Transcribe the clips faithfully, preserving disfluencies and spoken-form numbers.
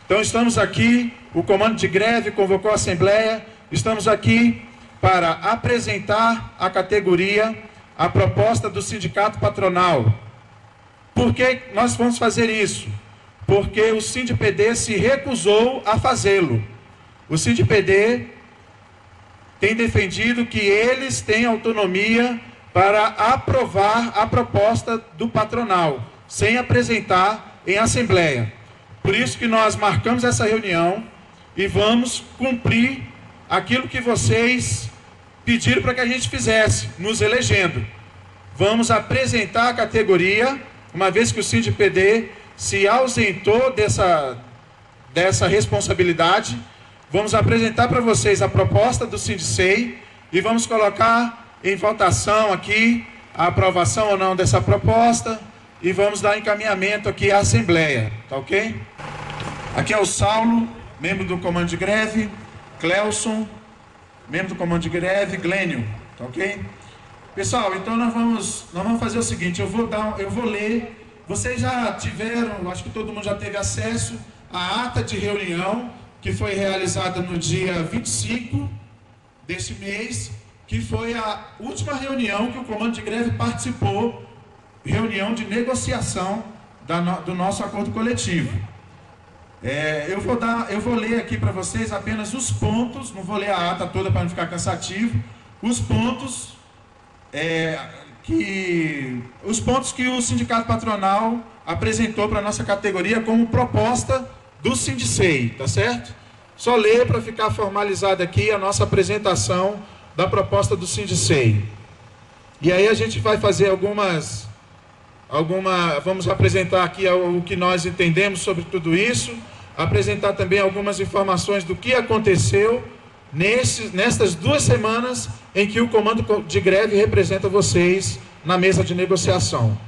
Então estamos aqui, o comando de greve convocou a assembleia, estamos aqui para apresentar à categoria a proposta do sindicato patronal. Por que nós vamos fazer isso? Porque o SINDPD se recusou a fazê-lo. O SINDPD tem defendido que eles têm autonomia para aprovar a proposta do patronal, sem apresentar em assembleia. Por isso que nós marcamos essa reunião e vamos cumprir aquilo que vocês pediram para que a gente fizesse, nos elegendo. Vamos apresentar a categoria, uma vez que o SINDPD se ausentou dessa, dessa responsabilidade, vamos apresentar para vocês a proposta do SINDSEI e vamos colocar em votação aqui a aprovação ou não dessa proposta e vamos dar encaminhamento aqui à Assembleia, tá ok? Aqui é o Saulo, membro do comando de greve, Cleuson, membro do comando de greve, Glênio, tá ok? Pessoal, então nós vamos, nós vamos fazer o seguinte, eu vou, dar, eu vou ler, vocês já tiveram, acho que todo mundo já teve acesso à ata de reunião que foi realizada no dia vinte e cinco deste mês, que foi a última reunião que o comando de greve participou, reunião de negociação da, do nosso acordo coletivo. É, eu, vou dar, eu vou ler aqui para vocês apenas os pontos, não vou ler a ata toda para não ficar cansativo, os pontos, é, que, os pontos que o sindicato patronal apresentou para a nossa categoria como proposta do SINDSEI, tá certo? Só ler para ficar formalizada aqui a nossa apresentação da proposta do SINDSEI. E aí a gente vai fazer algumas, alguma, vamos apresentar aqui o que nós entendemos sobre tudo isso, apresentar também algumas informações do que aconteceu nesses, nestas duas semanas em que o comando de greve representa vocês na mesa de negociação.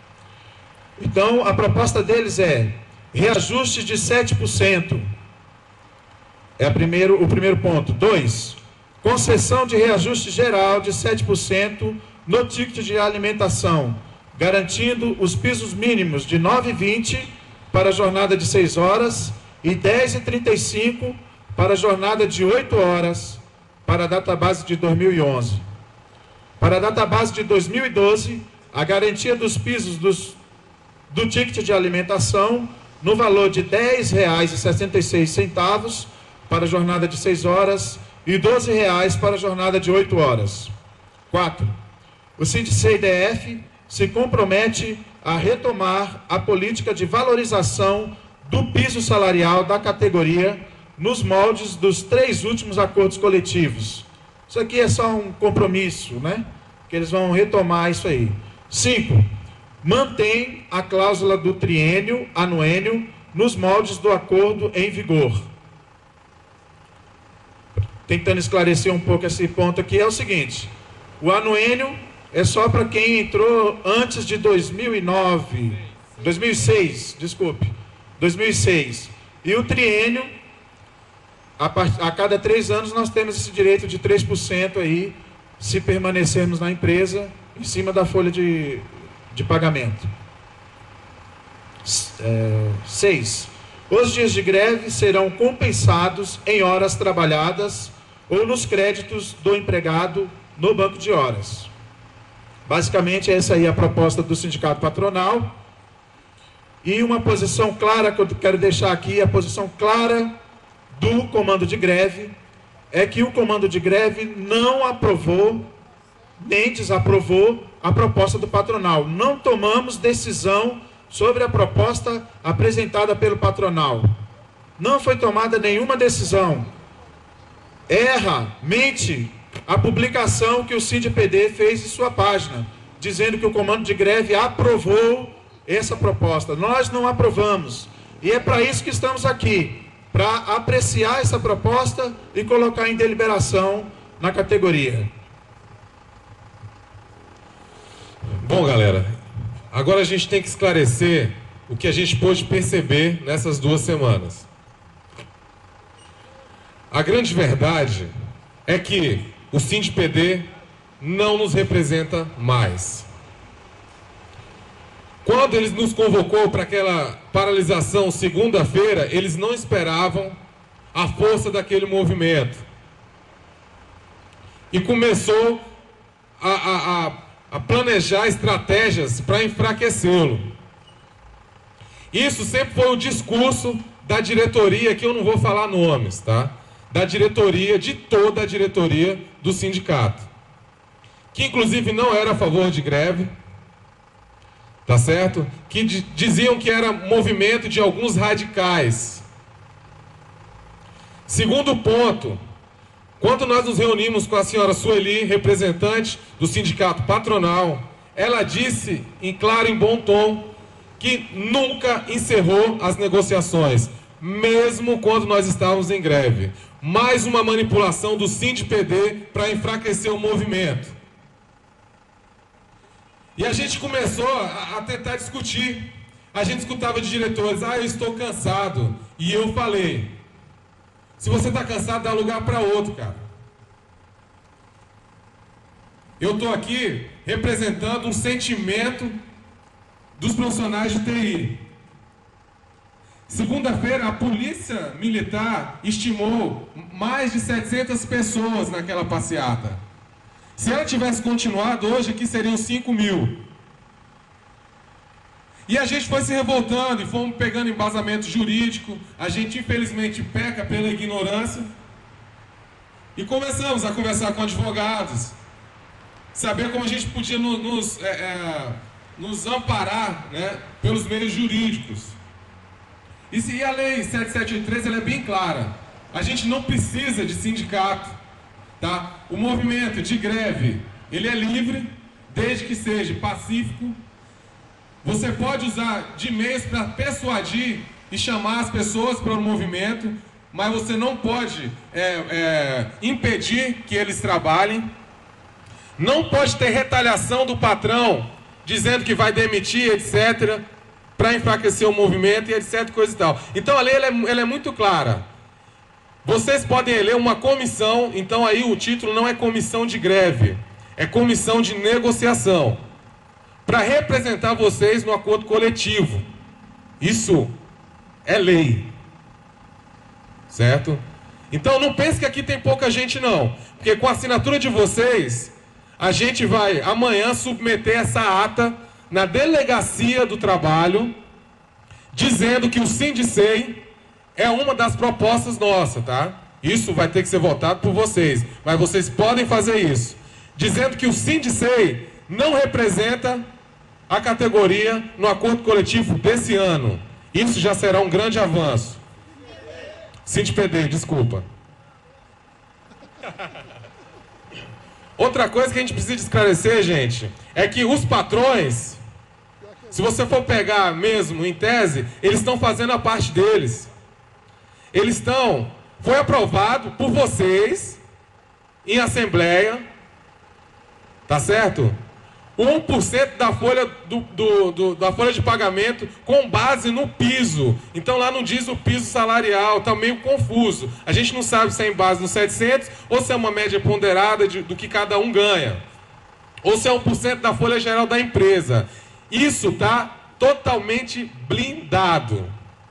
Então, a proposta deles é reajuste de sete por cento. É a primeiro, o primeiro ponto. Dois, concessão de reajuste geral de sete por cento no ticket de alimentação, garantindo os pisos mínimos de nove reais e vinte centavos para a jornada de seis horas e dez reais e trinta e cinco centavos para a jornada de oito horas para a database de dois mil e onze. Para a database de dois mil e doze, a garantia dos pisos dos, do ticket de alimentação no valor de dez reais e sessenta e seis centavos para a jornada de seis horas e doze reais para a jornada de oito horas. quatro. O SINDSEI-D F se compromete a retomar a política de valorização do piso salarial da categoria nos moldes dos três últimos acordos coletivos. Isso aqui é só um compromisso, né? Que eles vão retomar isso aí. cinco. Mantém a cláusula do triênio, anuênio, nos moldes do acordo em vigor. Tentando esclarecer um pouco esse ponto aqui, é o seguinte: o anuênio é só para quem entrou antes de dois mil e nove, dois mil e seis, desculpe, dois mil e seis. E o triênio, a, part... a cada três anos nós temos esse direito de três por cento aí, se permanecermos na empresa, em cima da folha de, de pagamento. É... seis. Os dias de greve serão compensados em horas trabalhadas ou nos créditos do empregado no banco de horas. Basicamente, essa aí é a proposta do sindicato patronal. E uma posição clara, que eu quero deixar aqui, a posição clara do comando de greve, é que o comando de greve não aprovou, nem desaprovou a proposta do patronal. Não tomamos decisão sobre a proposta apresentada pelo patronal. Não foi tomada nenhuma decisão. Erra, mente a publicação que o SINDPD fez em sua página, dizendo que o comando de greve aprovou essa proposta. Nós não aprovamos. E é para isso que estamos aqui, para apreciar essa proposta e colocar em deliberação na categoria. Bom, galera, agora a gente tem que esclarecer o que a gente pôde perceber nessas duas semanas. A grande verdade é que o SINDPD não nos representa mais. quando eles nos convocou para aquela paralisação segunda-feira, eles não esperavam a força daquele movimento. E começou a, a, a, a planejar estratégias para enfraquecê-lo. Isso sempre foi o discurso da diretoria, que eu não vou falar nomes, tá? Da diretoria, de toda a diretoria do sindicato. Que inclusive não era a favor de greve, tá certo? Que diziam que era movimento de alguns radicais. Segundo ponto, quando nós nos reunimos com a senhora Sueli, representante do sindicato patronal, ela disse em claro e bom tom que nunca encerrou as negociações, mesmo quando nós estávamos em greve. Mais uma manipulação do SINDI-P-D para enfraquecer o movimento. E a gente começou a, a tentar discutir. A gente escutava de diretores, ah, eu estou cansado. E eu falei, se você está cansado, dá lugar para outro, cara. Eu estou aqui representando um sentimento dos profissionais de T I. Segunda-feira, a Polícia Militar estimou mais de setecentas pessoas naquela passeata. Se ela tivesse continuado, hoje aqui seriam cinco mil. E a gente foi se revoltando e fomos pegando embasamento jurídico. A gente, infelizmente, peca pela ignorância. E começamos a conversar com advogados. Saber como a gente podia nos, nos, é, é, nos amparar, né, pelos meios jurídicos. E, se, e a lei sete sete oito três ela é bem clara. A gente não precisa de sindicato. Tá? O movimento de greve, ele é livre, desde que seja pacífico. Você pode usar de meios para persuadir e chamar as pessoas para o movimento, mas você não pode é, é, impedir que eles trabalhem. Não pode ter retaliação do patrão, dizendo que vai demitir, etcétera, para enfraquecer o movimento e etc, coisa e tal. Então a lei ela é, ela é muito clara. Vocês podem eleger uma comissão, então aí o título não é comissão de greve, é comissão de negociação, para representar vocês no acordo coletivo. Isso é lei. Certo? Então não pense que aqui tem pouca gente não, porque com a assinatura de vocês, a gente vai amanhã submeter essa ata na Delegacia do Trabalho, dizendo que o SINDICEI é uma das propostas nossas, tá? Isso vai ter que ser votado por vocês, mas vocês podem fazer isso, dizendo que o SINDICEI não representa a categoria no acordo coletivo desse ano. Isso já será um grande avanço. SINDI-P-D, desculpa. Outra coisa que a gente precisa esclarecer, gente, é que os patrões, se você for pegar mesmo em tese, eles estão fazendo a parte deles. Eles estão, foi aprovado por vocês em assembleia, tá certo? um por cento da folha, do, do, do, da folha de pagamento com base no piso. Então lá não diz o piso salarial, está meio confuso. A gente não sabe se é em base no setecentos ou se é uma média ponderada de, do que cada um ganha. Ou se é um por cento da folha geral da empresa. Isso está totalmente blindado.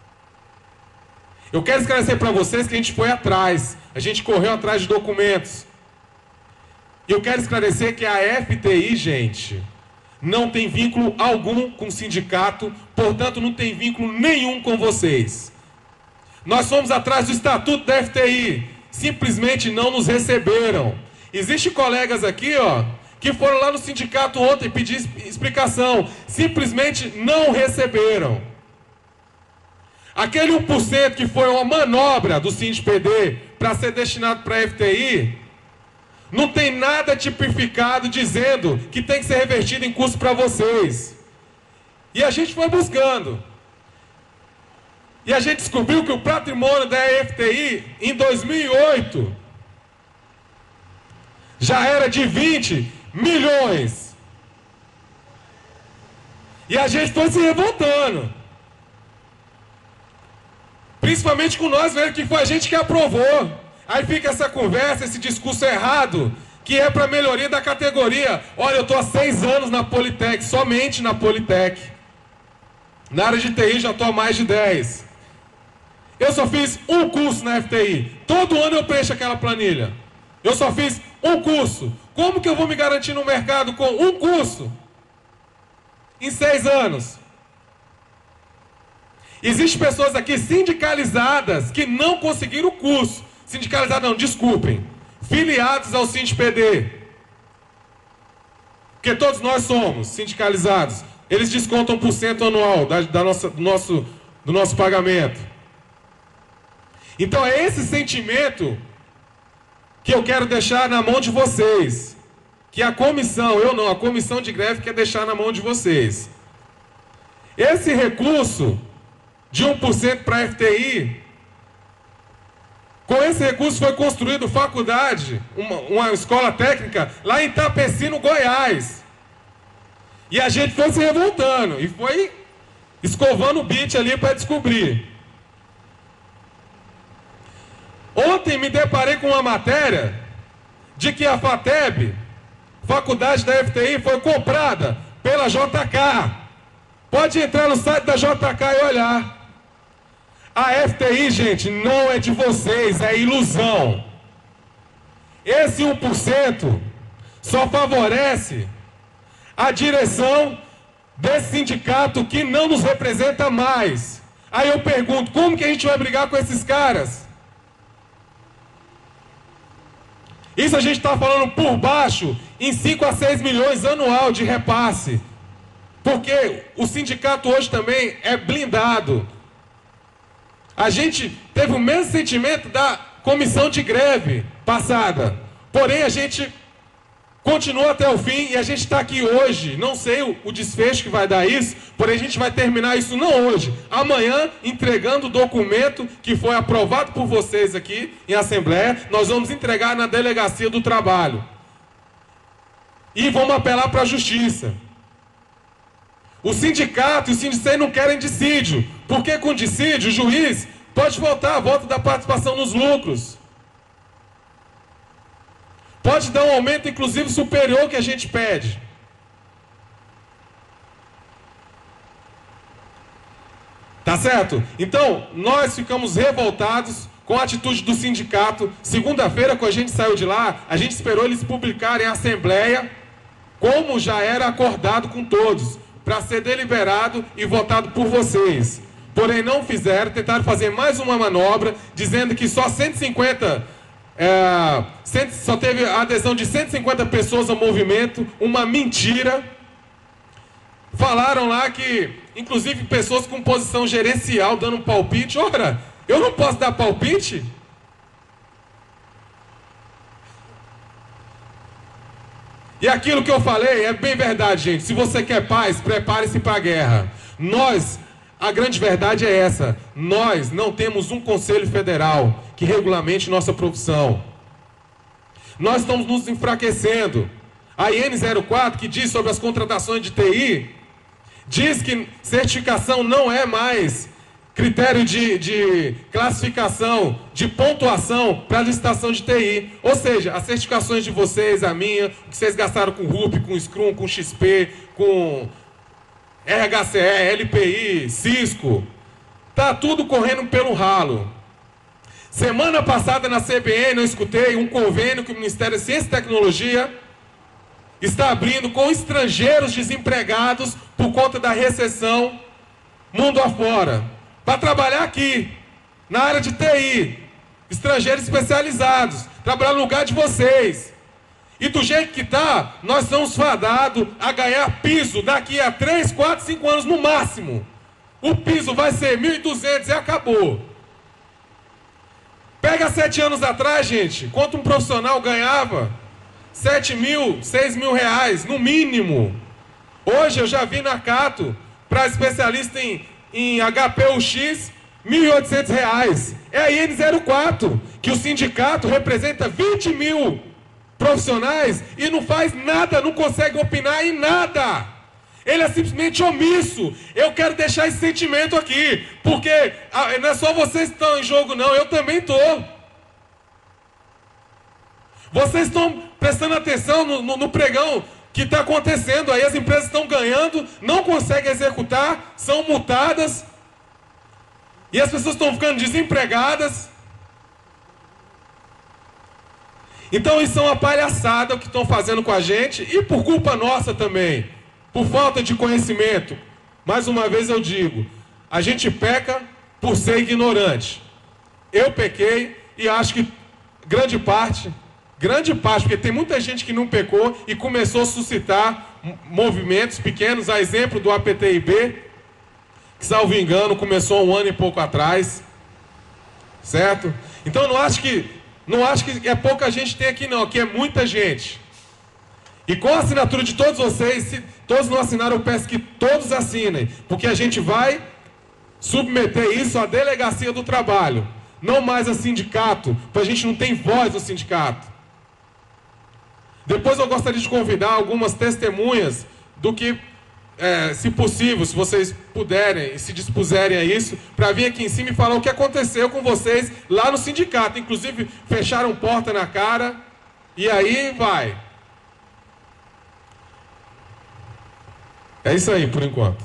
Eu quero esclarecer para vocês que a gente foi atrás. A gente correu atrás de documentos. E eu quero esclarecer que a F T I, gente, não tem vínculo algum com o sindicato, portanto não tem vínculo nenhum com vocês. Nós fomos atrás do estatuto da F T I, simplesmente não nos receberam. Existem colegas aqui, ó, que foram lá no sindicato ontem pedir explicação, simplesmente não receberam. Aquele um por cento que foi uma manobra do SINDI-P-D para ser destinado para a F T I, não tem nada tipificado dizendo que tem que ser revertido em custo para vocês. E a gente foi buscando. E a gente descobriu que o patrimônio da F T I, em dois mil e oito, já era de vinte milhões. E a gente foi se revoltando. Principalmente com nós, né, que foi a gente que aprovou. Aí fica essa conversa, esse discurso errado, que é para melhoria da categoria. Olha, eu estou há seis anos na Politec, somente na Politec. Na área de T I já estou há mais de dez. Eu só fiz um curso na F T I. Todo ano eu preencho aquela planilha. Eu só fiz um curso. Como que eu vou me garantir no mercado com um curso? Em seis anos. Existem pessoas aqui sindicalizadas que não conseguiram o curso. Sindicalizados não, desculpem. Filiados ao SindPD. Porque todos nós somos sindicalizados. Eles descontam por cento anual da, da nossa, do, nosso, do nosso pagamento. Então é esse sentimento que eu quero deixar na mão de vocês. Que a comissão, eu não, a comissão de greve quer deixar na mão de vocês. Esse recurso de um por cento para a F T I, com esse recurso foi construído faculdade, uma, uma escola técnica, lá em Itapecino, Goiás. E a gente foi se revoltando, e foi escovando o bit ali para descobrir. Ontem me deparei com uma matéria de que a FATEB, faculdade da F T I, foi comprada pela J K. Pode entrar no site da J K e olhar. A F T I, gente, não é de vocês, é ilusão. Esse um por cento só favorece a direção desse sindicato que não nos representa mais. Aí eu pergunto, como que a gente vai brigar com esses caras? Isso a gente está falando por baixo, em cinco a seis milhões anual de repasse. Porque o sindicato hoje também é blindado. A gente teve o mesmo sentimento da comissão de greve passada. Porém, a gente continua até o fim e a gente está aqui hoje. Não sei o, o desfecho que vai dar isso, porém a gente vai terminar isso não hoje. Amanhã, entregando o documento que foi aprovado por vocês aqui em Assembleia, nós vamos entregar na Delegacia do Trabalho. E vamos apelar para a Justiça. O sindicato e o Sindicei não querem dissídio, porque com dissídio o juiz pode voltar a volta da participação nos lucros. Pode dar um aumento, inclusive, superior ao que a gente pede. Tá certo? Então, nós ficamos revoltados com a atitude do sindicato. Segunda-feira, quando a gente saiu de lá, a gente esperou eles publicarem a Assembleia, como já era acordado com todos, para ser deliberado e votado por vocês. Porém, não fizeram, tentaram fazer mais uma manobra, dizendo que só cento e cinquenta, é, só teve a adesão de cento e cinquenta pessoas ao movimento, uma mentira. Falaram lá que, inclusive, pessoas com posição gerencial dando um palpite. Ora, eu não posso dar palpite? E aquilo que eu falei é bem verdade, gente. Se você quer paz, prepare-se para a guerra. Nós, a grande verdade é essa. Nós não temos um conselho federal que regulamente nossa profissão. Nós estamos nos enfraquecendo. A I N zero quatro, que diz sobre as contratações de T I, diz que certificação não é mais critério de, de classificação, de pontuação para licitação de T I. Ou seja, as certificações de vocês, a minha, o que vocês gastaram com R U P, com Scrum, com X P, com R H C E, L P I, Cisco, tá tudo correndo pelo ralo. Semana passada na C B N eu escutei um convênio que o Ministério da Ciência e Tecnologia está abrindo com estrangeiros desempregados por conta da recessão mundo afora, para trabalhar aqui, na área de T I, estrangeiros especializados, trabalhar no lugar de vocês. E do jeito que está, nós somos fadados a ganhar piso daqui a três, quatro, cinco anos no máximo. O piso vai ser mil e duzentos e acabou. Pega sete anos atrás, gente, quanto um profissional ganhava? sete mil, seis mil reais, no mínimo. Hoje eu já vi na Cato, para especialista em, em H P U X, mil e oitocentos reais. É a I N zero quatro, que o sindicato representa vinte mil profissionais e não faz nada, não consegue opinar em nada. Ele é simplesmente omisso. Eu quero deixar esse sentimento aqui, porque não é só vocês que estão em jogo, não, eu também estou. Vocês estão prestando atenção no, no, no pregão que está acontecendo aí. As empresas estão ganhando, não conseguem executar, são multadas, e as pessoas estão ficando desempregadas. Então isso é uma palhaçada o que estão fazendo com a gente, e por culpa nossa também, por falta de conhecimento. Mais uma vez eu digo, a gente peca por ser ignorante. Eu pequei e acho que grande parte, grande parte, porque tem muita gente que não pecou e começou a suscitar movimentos pequenos, a exemplo do A P T I B, que, salvo engano, começou um ano e pouco atrás, certo? Então eu não acho que, não acho que é pouca gente tem aqui não, aqui é muita gente. E com a assinatura de todos vocês, se todos não assinaram, eu peço que todos assinem, porque a gente vai submeter isso à delegacia do trabalho, não mais a sindicato, porque a gente não tem voz no sindicato. Depois eu gostaria de convidar algumas testemunhas do que, é, se possível, se vocês puderem e se dispuserem a isso, para vir aqui em cima e falar o que aconteceu com vocês lá no sindicato. Inclusive, fecharam porta na cara, e aí vai. É isso aí, por enquanto.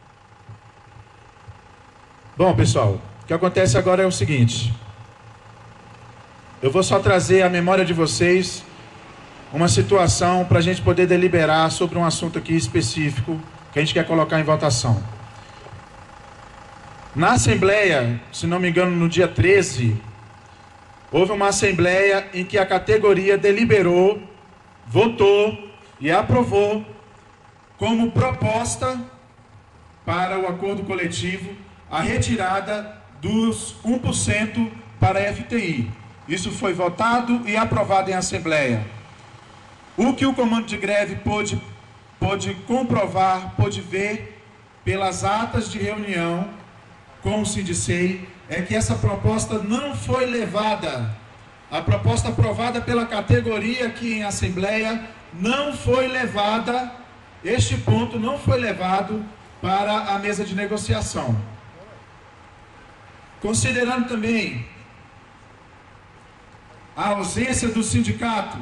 Bom, pessoal, o que acontece agora é o seguinte. Eu vou só trazer à memória de vocês uma situação para a gente poder deliberar sobre um assunto aqui específico que a gente quer colocar em votação. Na Assembleia, se não me engano, no dia treze, houve uma Assembleia em que a categoria deliberou, votou e aprovou como proposta para o acordo coletivo a retirada dos um por cento para a F T I. Isso foi votado e aprovado em Assembleia. O que o comando de greve pôde, pôde comprovar, pôde ver pelas atas de reunião com o Sindicei, é que essa proposta não foi levada, a proposta aprovada pela categoria aqui em Assembleia não foi levada, este ponto não foi levado para a mesa de negociação. Considerando também a ausência do sindicato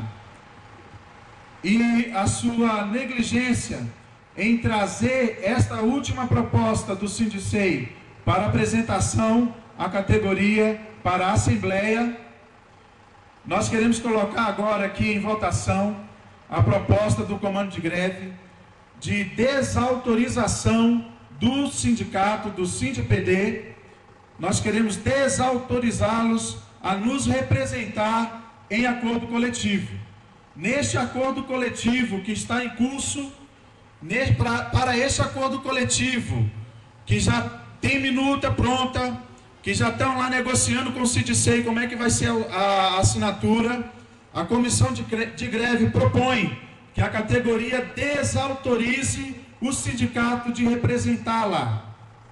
e a sua negligência em trazer esta última proposta do Sindicei para apresentação à categoria, para a Assembleia, nós queremos colocar agora aqui em votação a proposta do comando de greve de desautorização do sindicato, do SINDI-P-D. Nós queremos desautorizá-los a nos representar em acordo coletivo. Neste acordo coletivo que está em curso, para este acordo coletivo, que já tem minuta pronta, que já estão lá negociando com o Sindicei como é que vai ser a assinatura, a comissão de greve propõe que a categoria desautorize o sindicato de representá-la.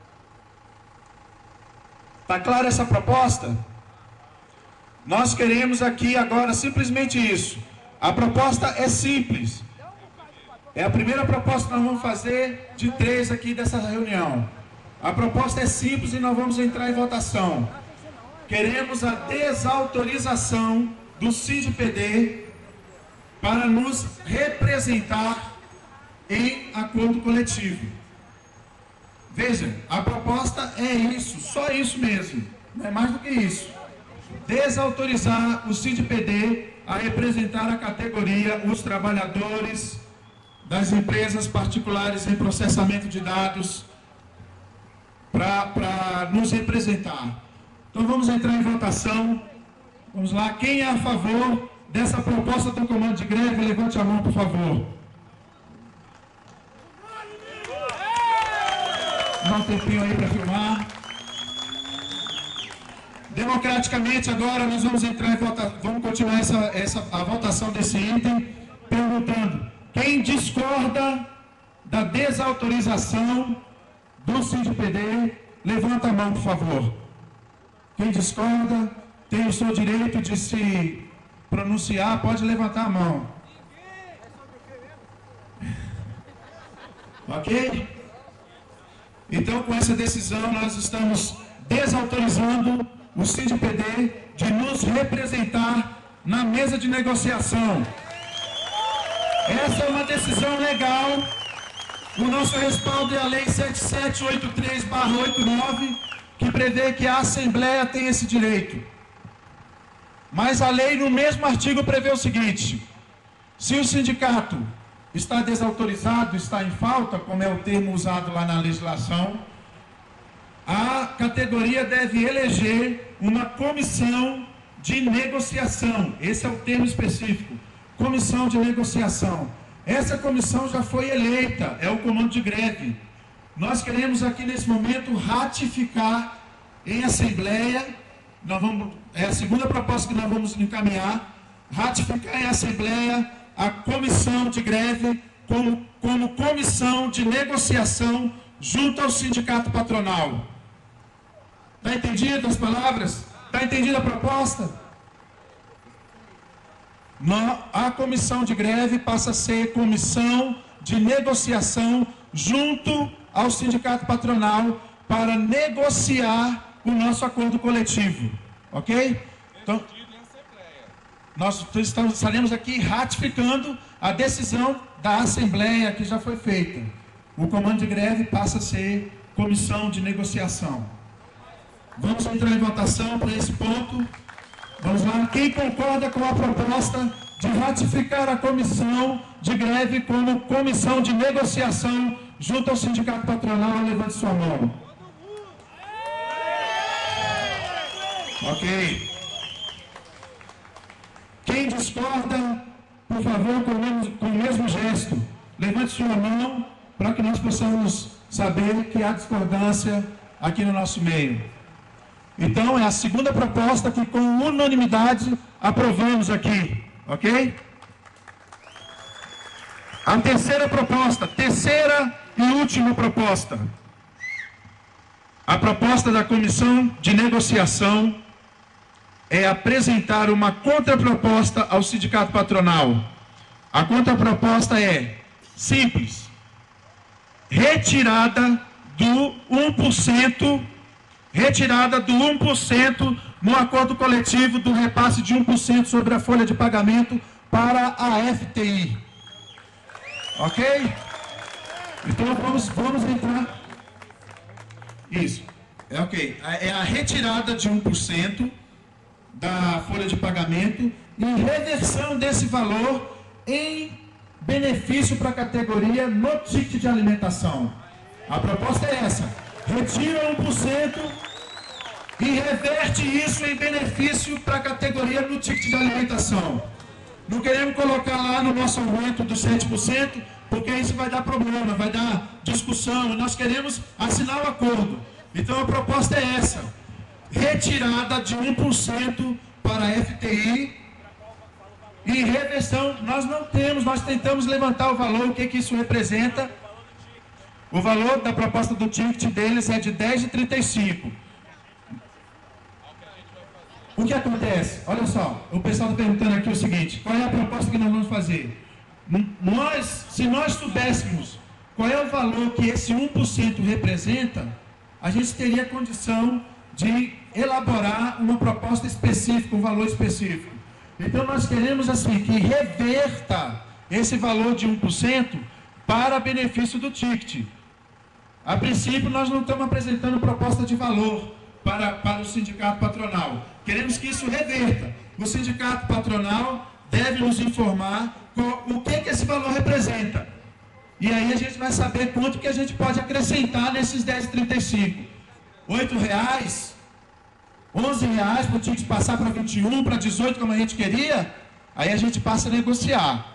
Está clara essa proposta? Nós queremos aqui agora simplesmente isso. A proposta é simples. É a primeira proposta que nós vamos fazer de três aqui dessa reunião. A proposta é simples e nós vamos entrar em votação. Queremos a desautorização do SINDI-P-D para nos representar em acordo coletivo. Veja, a proposta é isso, só isso mesmo, não é mais do que isso. Desautorizar o SINDI-P-D a representar a categoria, os trabalhadores das empresas particulares em processamento de dados, para nos representar. Então vamos entrar em votação. Vamos lá, quem é a favor dessa proposta do comando de greve, levante a mão, por favor. Dá um tempinho aí para filmar. Democraticamente agora nós vamos entrar em votação, vamos continuar essa, essa, a votação desse item, perguntando quem discorda da desautorização do SINDI-P-D, levanta a mão, por favor. Quem discorda tem o seu direito de se pronunciar, pode levantar a mão. Ok? Então, com essa decisão, nós estamos desautorizando o SINDI-P-D de nos representar na mesa de negociação. Essa é uma decisão legal. O nosso respaldo é a Lei sete sete oito três barra oitenta e nove, que prevê que a Assembleia tem esse direito. Mas a lei, no mesmo artigo, prevê o seguinte: se o sindicato está desautorizado, está em falta, como é o termo usado lá na legislação, a categoria deve eleger uma comissão de negociação. Esse é o termo específico, comissão de negociação. Essa comissão já foi eleita, é o comando de greve. Nós queremos aqui nesse momento ratificar em assembleia, nós vamos, é a segunda proposta que nós vamos encaminhar, ratificar em assembleia a comissão de greve como, como comissão de negociação junto ao sindicato patronal. Está entendido as palavras? Está entendida a proposta? A comissão de greve passa a ser comissão de negociação junto ao sindicato patronal para negociar o nosso acordo coletivo. Ok? Então, nós estamos, estaremos aqui ratificando a decisão da Assembleia que já foi feita. O comando de greve passa a ser comissão de negociação. Vamos entrar em votação para esse ponto. Vamos lá. Quem concorda com a proposta de ratificar a comissão de greve como comissão de negociação junto ao sindicato patronal, levante sua mão. Ok. Quem discorda, por favor, com o mesmo, com o mesmo gesto, levante sua mão para que nós possamos saber que há discordância aqui no nosso meio. Então, é a segunda proposta que, com unanimidade, aprovamos aqui, ok? A terceira proposta, terceira e última proposta. A proposta da comissão de negociação é apresentar uma contraproposta ao sindicato patronal. A contraproposta é simples: retirada do um por cento, retirada do um por cento no acordo coletivo do repasse de um por cento sobre a folha de pagamento para a F T I. Ok? Então vamos, vamos entrar. Isso. É ok. É a retirada de um por cento da folha de pagamento e reversão desse valor em benefício para a categoria no ticket de alimentação. A proposta é essa: retira um por cento e reverte isso em benefício para a categoria no ticket de alimentação. Não queremos colocar lá no nosso aumento dos sete por cento, porque isso vai dar problema, vai dar discussão. Nós queremos assinar o acordo. Então a proposta é essa: retirada de um por cento para a F T I e reversão. Nós não temos, nós tentamos levantar o valor, o que, que isso representa. O valor da proposta do ticket deles é de dez reais e trinta e cinco centavos. O que acontece? Olha só, o pessoal está perguntando aqui o seguinte: qual é a proposta que nós vamos fazer? Nós, se nós soubéssemos qual é o valor que esse um por cento representa, a gente teria condição de elaborar uma proposta específica, um valor específico. Então nós queremos assim que reverta esse valor de um por cento para benefício do ticket. A princípio nós não estamos apresentando proposta de valor para, para o sindicato patronal. Queremos que isso reverta. O sindicato patronal deve nos informar qual, o que, que esse valor representa. E aí a gente vai saber quanto que a gente pode acrescentar nesses dez reais e trinta e cinco centavos. oito reais, onze reais para o ticket passar para vinte e um, para dezoito, como a gente queria, aí a gente passa a negociar.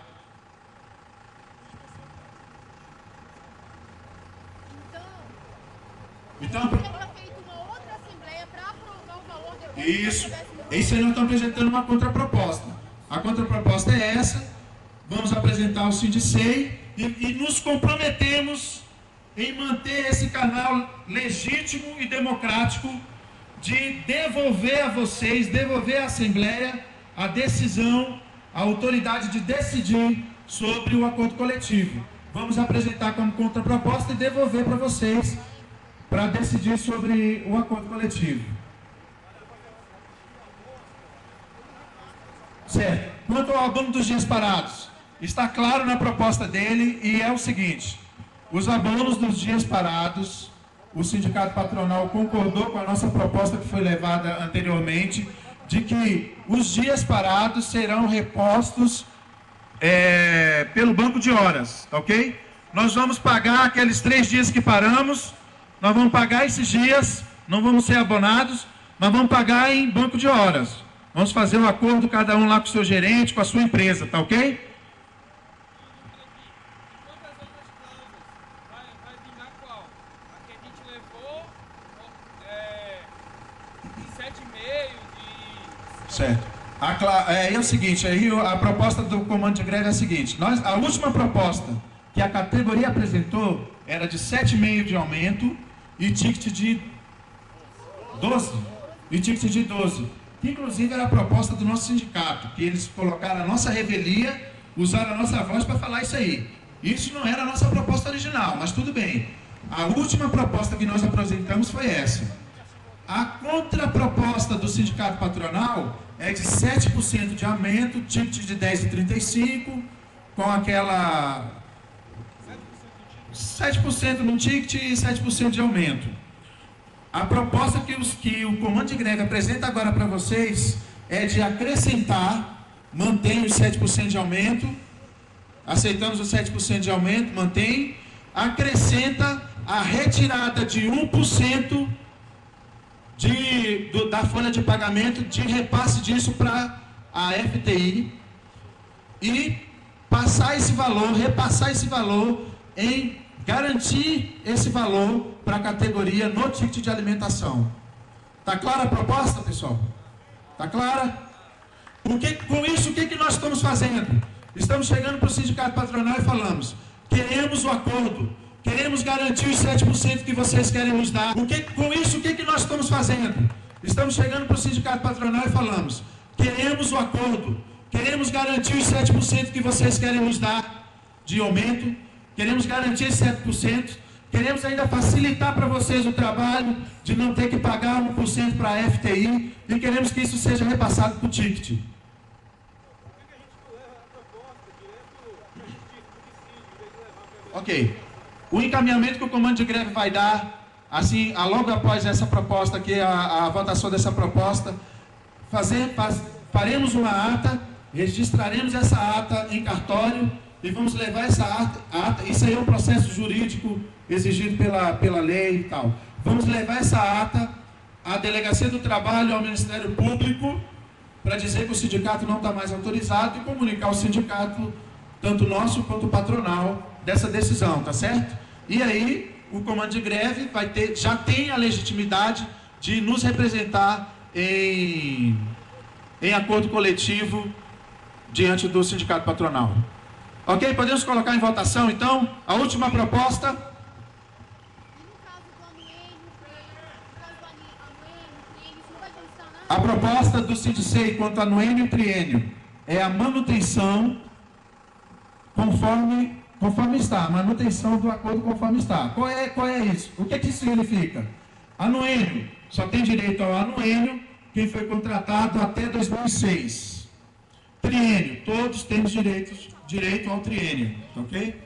Então, isso, isso aí nós estamos apresentando uma contraproposta. A contraproposta é essa: vamos apresentar o Sindicei e, e nos comprometemos em manter esse canal legítimo e democrático de devolver a vocês, devolver à Assembleia a decisão, a autoridade de decidir sobre o acordo coletivo. Vamos apresentar como contraproposta e devolver para vocês para decidir sobre o acordo coletivo. Certo. Quanto ao abono dos dias parados, está claro na proposta dele e é o seguinte: os abonos dos dias parados, o sindicato patronal concordou com a nossa proposta que foi levada anteriormente, de que os dias parados serão repostos é, pelo banco de horas, ok? Nós vamos pagar aqueles três dias que paramos, nós vamos pagar esses dias, não vamos ser abonados, mas vamos pagar em banco de horas. Vamos fazer um acordo, cada um lá com o seu gerente, com a sua empresa, tá ok? Certo. A, é, é o seguinte, aí a proposta do comando de greve é a seguinte: nós, a última proposta que a categoria apresentou era de sete vírgula cinco de aumento e ticket de doze. E ticket de doze. Que inclusive era a proposta do nosso sindicato, que eles colocaram a nossa revelia, usaram a nossa voz para falar isso aí. Isso não era a nossa proposta original, mas tudo bem. A última proposta que nós apresentamos foi essa. A contraproposta do sindicato patronal é de sete por cento de aumento, ticket de dez vírgula trinta e cinco, com aquela sete por cento no ticket e sete por cento de aumento. A proposta que, os, que o comando de greve apresenta agora para vocês é de acrescentar, mantém os sete por cento de aumento, aceitamos os sete por cento de aumento, mantém, acrescenta a retirada de um por cento de, do, da folha de pagamento, de repasse disso para a F T I e passar esse valor, repassar esse valor em garantir esse valor para a categoria no ticket de alimentação. Está clara a proposta, pessoal? Está clara? Porque, com isso, o que, que nós estamos fazendo? Estamos chegando para o sindicato patronal e falamos: queremos o acordo, queremos garantir os sete por cento que vocês querem nos dar. O que, com isso, o que, que nós estamos fazendo? Estamos chegando para o sindicato patronal e falamos: queremos o acordo, queremos garantir os sete por cento que vocês querem nos dar de aumento, queremos garantir esses sete por cento, queremos ainda facilitar para vocês o trabalho de não ter que pagar um por cento para a F T I e queremos que isso seja repassado para o ticket. Ok. O encaminhamento que o comando de greve vai dar, assim, logo após essa proposta aqui, a, a votação dessa proposta, fazer, faz, faremos uma ata, registraremos essa ata em cartório e vamos levar essa ata, ata, isso aí é um processo jurídico exigido pela, pela lei e tal. Vamos levar essa ata à Delegacia do Trabalho, ao Ministério Público, para dizer que o sindicato não está mais autorizado e comunicar ao sindicato, tanto nosso quanto patronal, dessa decisão, tá certo? E aí, o comando de greve vai ter, já tem a legitimidade de nos representar em, em acordo coletivo diante do sindicato patronal. Ok? Podemos colocar em votação, então, a última proposta. A proposta do Sindicei quanto a anuênio e triênio é a manutenção conforme... Conforme está, manutenção do acordo conforme está. Qual é, qual é isso? O que, que isso significa? Anuênio, só tem direito ao anuênio quem foi contratado até dois mil e seis. Triênio, todos temos direitos, direito ao triênio, ok?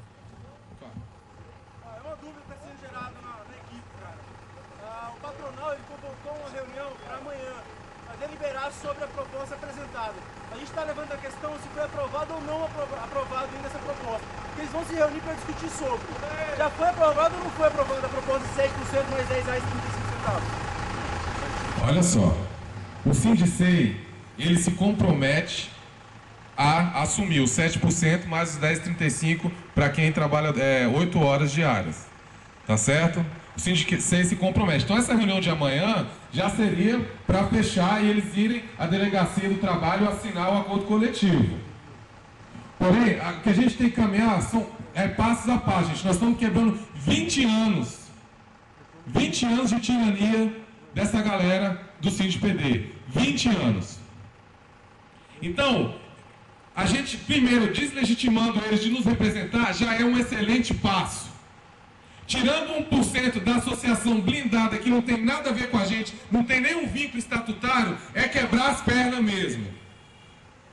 Ah, é uma dúvida que está sendo gerada na, na equipe, cara. Ah, o patronal ele convocou uma reunião para amanhã, para deliberar sobre a proposta apresentada. A gente está levando a questão se foi aprovado ou não aprovado ainda essa proposta. Porque eles vão se reunir para discutir sobre. Já foi aprovado ou não foi aprovada a proposta de seis por cento mais dez reais e trinta e cinco centavos? Olha só, o Sindicei, ele se compromete a assumir os sete por cento mais os dez vírgula trinta e cinco por cento para quem trabalha é, oito horas diárias. Tá certo? O Sindicei se compromete. Então essa reunião de amanhã já seria para fechar e eles irem à Delegacia do Trabalho assinar o acordo coletivo. Porém, o que a gente tem que caminhar são é, passos a passos, gente. Nós estamos quebrando vinte anos. vinte anos de tirania dessa galera do SindPD. vinte anos. Então, a gente, primeiro, deslegitimando eles de nos representar, já é um excelente passo. Tirando um por cento da associação blindada, que não tem nada a ver com a gente, não tem nenhum vínculo estatutário, é quebrar as pernas mesmo.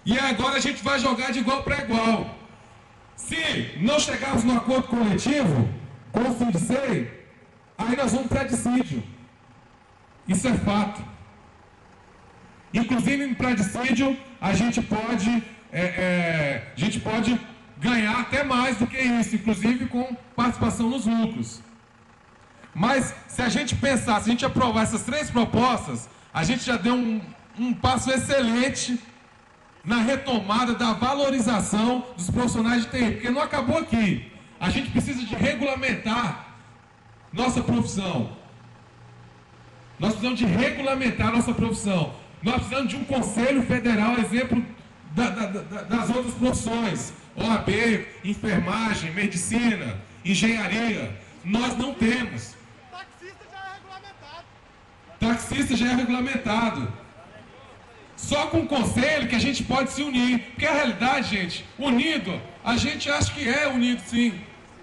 E agora a gente vai jogar de igual para igual. Se não chegarmos no acordo coletivo com o Sindicei, aí nós vamos para dissídio. Isso é fato. Inclusive no predicídio a gente pode, é, é, a gente pode ganhar até mais do que isso, inclusive com participação nos lucros. Mas se a gente pensar, se a gente aprovar essas três propostas, a gente já deu um, um passo excelente na retomada da valorização dos profissionais de T I, porque não acabou aqui. A gente precisa de regulamentar nossa profissão. Nós precisamos de regulamentar nossa profissão. Nós precisamos de um conselho federal, exemplo da, da, da, das outras profissões. O A B, enfermagem, medicina, engenharia. Nós não temos. Taxista já é regulamentado. Taxista já é regulamentado. Só com o conselho que a gente pode se unir. Porque a realidade, gente, unido, a gente acha que é unido sim.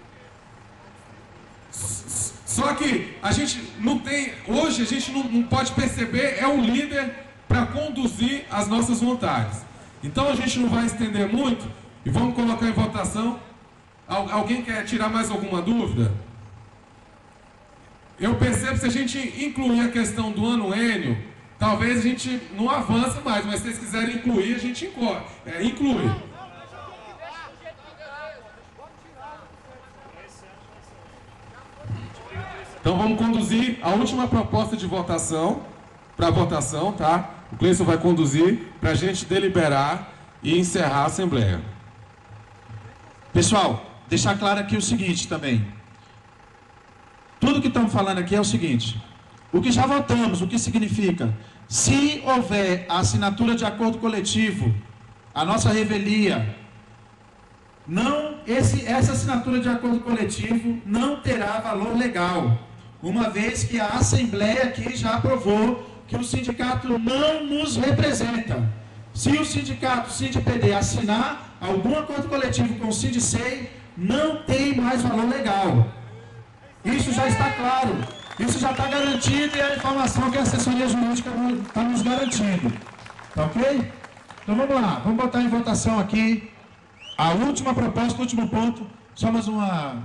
Só que a gente não tem, hoje a gente não, não pode perceber, é um líder para conduzir as nossas vontades. Então a gente não vai estender muito e vamos colocar em votação. Al- alguém quer tirar mais alguma dúvida? Eu percebo que se a gente incluir a questão do anuênio, talvez a gente não avance mais, mas se vocês quiserem incluir, a gente inclui. É, inclui. Então vamos conduzir a última proposta de votação para votação, tá? O Cleison vai conduzir para a gente deliberar e encerrar a Assembleia. Pessoal, deixar claro aqui o seguinte também. Tudo que estamos falando aqui é o seguinte. O que já votamos, o que significa? Se houver a assinatura de acordo coletivo, a nossa revelia, não, esse, essa assinatura de acordo coletivo não terá valor legal, uma vez que a Assembleia aqui já aprovou que o sindicato não nos representa. Se o sindicato, o SINDI-P-D, assinar algum acordo coletivo com o Sindicei, não tem mais valor legal. Isso já está claro. Isso já está garantido e é a informação que a assessoria jurídica está nos garantindo. Tá ok? Então vamos lá, vamos botar em votação aqui a última proposta, o último ponto. Só mais uma...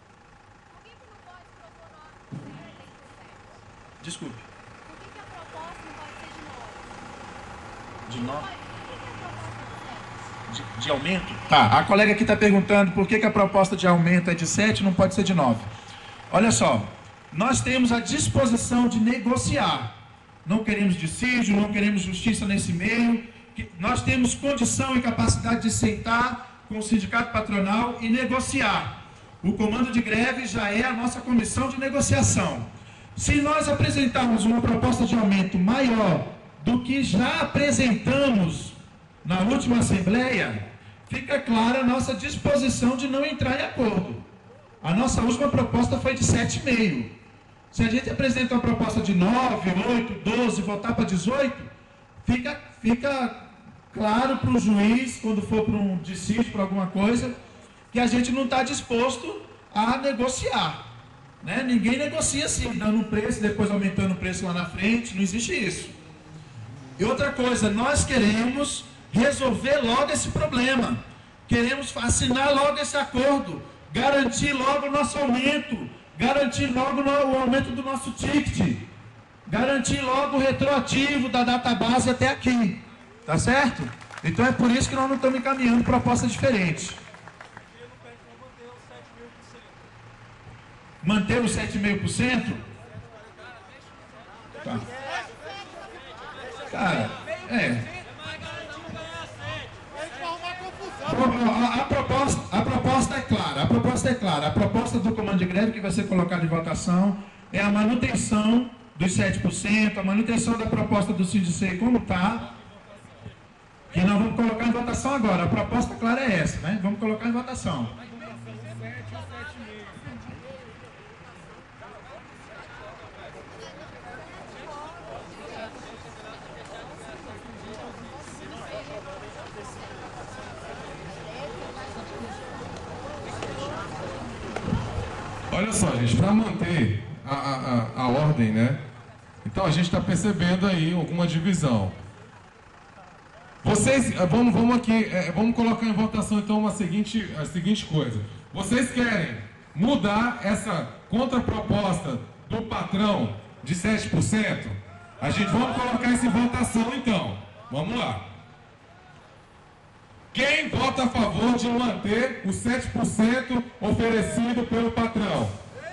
Desculpe. Por que que a proposta não pode ser de De nove? nove? Por que que a proposta De, de aumento? Tá, a colega aqui está perguntando por que, que a proposta de aumento é de sete e não pode ser de nove. Olha só, nós temos a disposição de negociar. Não queremos dissídio, não queremos justiça nesse meio. Nós temos condição e capacidade de sentar com o sindicato patronal e negociar. O comando de greve já é a nossa comissão de negociação. Se nós apresentarmos uma proposta de aumento maior do que já apresentamos na última Assembleia, fica clara a nossa disposição de não entrar em acordo. A nossa última proposta foi de sete vírgula cinco. Se a gente apresenta uma proposta de nove, oito, doze, votar para dezoito, fica, fica claro para o juiz, quando for para um dissídio, para alguma coisa, que a gente não está disposto a negociar. Né? Ninguém negocia assim, dando um preço, depois aumentando o preço lá na frente, não existe isso. E outra coisa, nós queremos resolver logo esse problema. Queremos assinar logo esse acordo, garantir logo o nosso aumento, garantir logo o aumento do nosso ticket, garantir logo o retroativo da database até aqui. Tá certo? Então é por isso que nós não estamos encaminhando propostas diferentes. Manter os sete vírgula cinco por cento? Tá. Cara, é. A, a, proposta, a proposta é clara, a proposta é clara. A proposta do comando de greve que vai ser colocada em votação é a manutenção dos sete por cento, a manutenção da proposta do Sindicei como está, que nós vamos colocar em votação agora. A proposta clara é essa, né? Vamos colocar em votação. Olha só, gente, para manter a, a, a ordem, né? Então a gente está percebendo aí alguma divisão. Vocês, vamos, vamos aqui, é, vamos colocar em votação então uma seguinte, a seguinte coisa. Vocês querem mudar essa contraproposta do patrão de sete por cento? A gente vamos colocar isso em votação então. Vamos lá. Quem vota a favor de manter os sete por cento oferecido pelo patrão?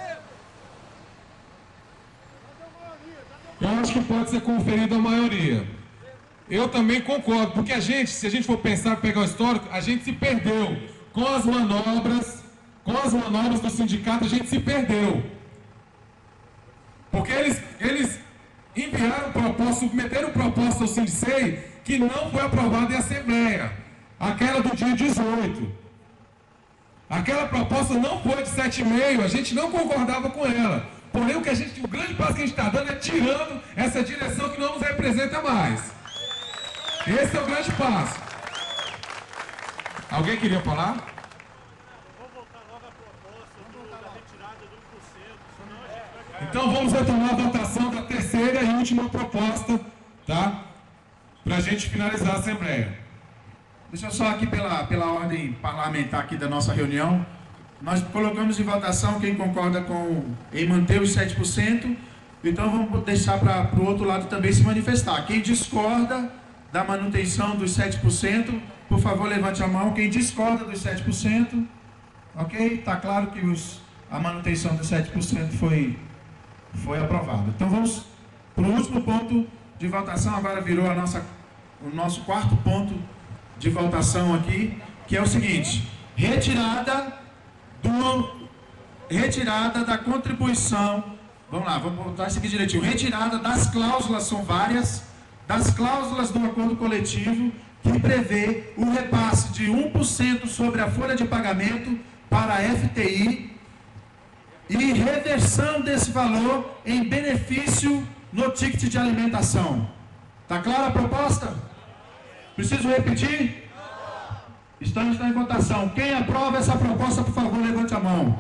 Eu acho que pode ser conferido a maioria. Eu também concordo, porque a gente, se a gente for pensar, pegar o histórico, a gente se perdeu. Com as manobras, com as manobras do sindicato, a gente se perdeu. Porque eles, eles enviaram proposta, submeteram proposta ao Sindicei que não foi aprovada em Assembleia. Aquela do dia dezoito. Aquela proposta não foi de sete vírgula cinco, a gente não concordava com ela. Porém, o, que a gente, o grande passo que a gente está dando é tirando essa direção que não nos representa mais. Esse é o grande passo. Alguém queria falar? Vamos voltar logo à proposta da retirada do um por cento, senão a gente vai... Então vamos retomar a votação da terceira e última proposta, tá? Para a gente finalizar a Assembleia. Deixa eu só aqui pela, pela ordem parlamentar aqui da nossa reunião. Nós colocamos em votação quem concorda com em manter os sete por cento. Então vamos deixar para o outro lado também se manifestar. Quem discorda da manutenção dos sete por cento, por favor levante a mão. Quem discorda dos sete por cento, ok? Está claro que os, a manutenção dos sete por cento foi, foi aprovada. Então vamos para o último ponto de votação. Agora virou a nossa, o nosso quarto ponto de votação aqui, que é o seguinte: retirada do retirada da contribuição. Vamos lá, vamos botar isso aqui direitinho. Retirada das cláusulas, são várias, das cláusulas do acordo coletivo que prevê o repasse de um por cento sobre a folha de pagamento para a F T I e reversão desse valor em benefício no ticket de alimentação. Está clara a proposta? Preciso repetir? Estamos em votação. Quem aprova essa proposta, por favor, levante a mão.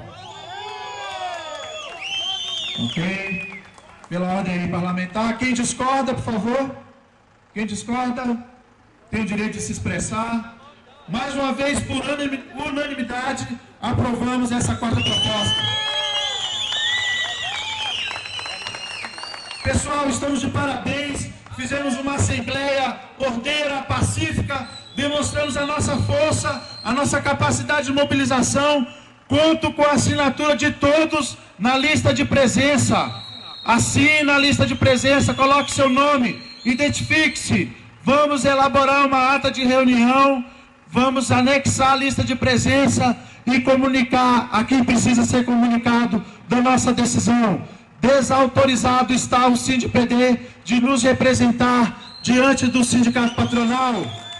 Ok. Pela ordem aí parlamentar. Quem discorda, por favor? Quem discorda tem o direito de se expressar. Mais uma vez, por unanimidade, aprovamos essa quarta proposta. Pessoal, estamos de parabéns. Fizemos uma assembleia ordeira, pacífica. Demonstramos a nossa força, a nossa capacidade de mobilização. Conto com a assinatura de todos na lista de presença. Assine a lista de presença, coloque seu nome, identifique-se. Vamos elaborar uma ata de reunião, vamos anexar a lista de presença e comunicar a quem precisa ser comunicado da nossa decisão. Desautorizado está o SINDI-P-D de nos representar diante do sindicato patronal.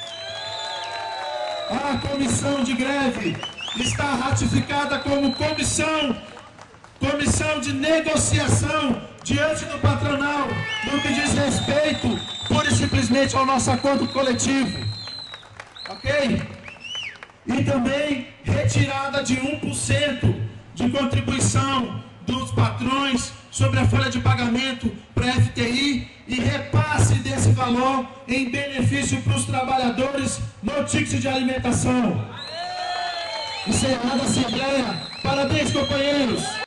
A comissão de greve está ratificada como comissão, comissão de negociação diante do patronal, no que diz respeito, pura e simplesmente, ao nosso acordo coletivo. Ok? E também retirada de um por cento de contribuição dos patrões sobre a folha de pagamento para a F T I e repasse desse valor em benefício para os trabalhadores no ticket de alimentação. Encerrada a Assembleia. Parabéns, companheiros!